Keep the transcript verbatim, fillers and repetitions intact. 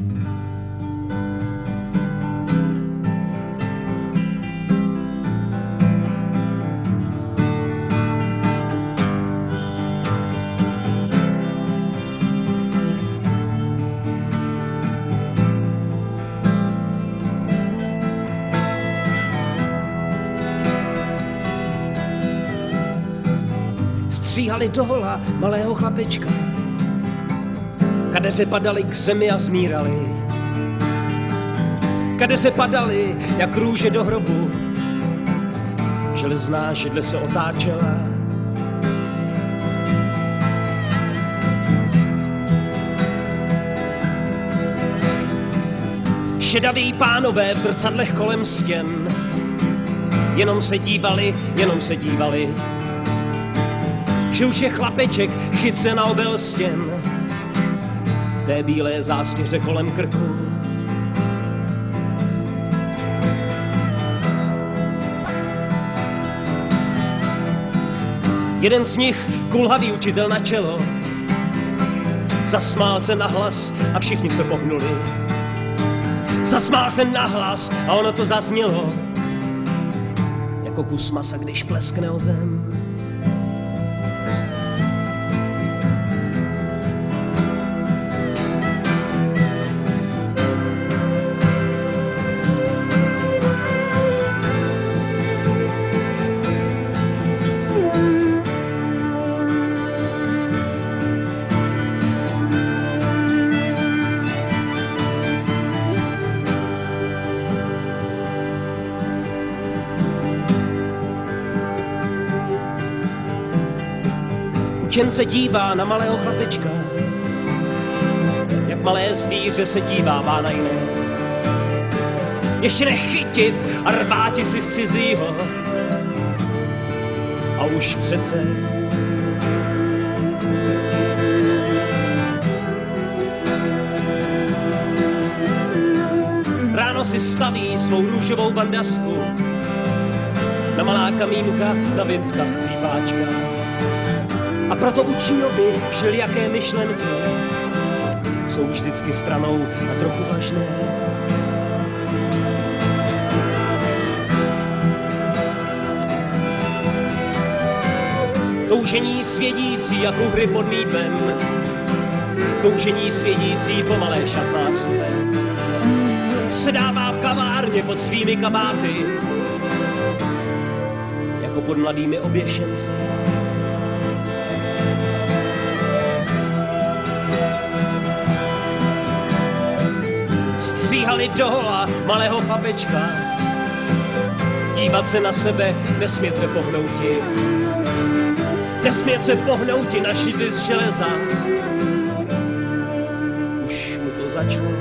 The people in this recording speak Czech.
Stříhali dohola malého chlapečka, kadeře padali k zemi a zmírali. Kadeře padali jak růže do hrobu, železná židle se otáčela. Šedaví pánové v zrcadlech kolem stěn jenom se dívali, jenom se dívali, že už je chlapeček chyce na obel stěn v té bílé zástěře kolem krku. Jeden z nich, kulhavý učitel na čelo, zasmál se nahlas a všichni se pohnuli. Zasmál se nahlas a ono to zaznělo jako kus masa, když pleskne o zem. Učen se dívá na malého chlapečka, jak malé zvíře se dívává na jiné. Ještě nechytit a rváti si z cizího. A už přece ráno si staví svou růžovou bandasku na malá kamínka na Vinska chcípáčka. A proto učňovi všelijaké myšlenky jsou vždycky stranou a trochu vážné. Toužení svědící jako hry pod mýtem, toužení svědící po malé šatnářce, sedává v kavárně pod svými kabáty jako pod mladými oběšenci. Stříhali dohola malého chlapečka, dívat se na sebe, nesmět se pohnouti. Nesmět se pohnouti na šidly z železa. Už mu to začalo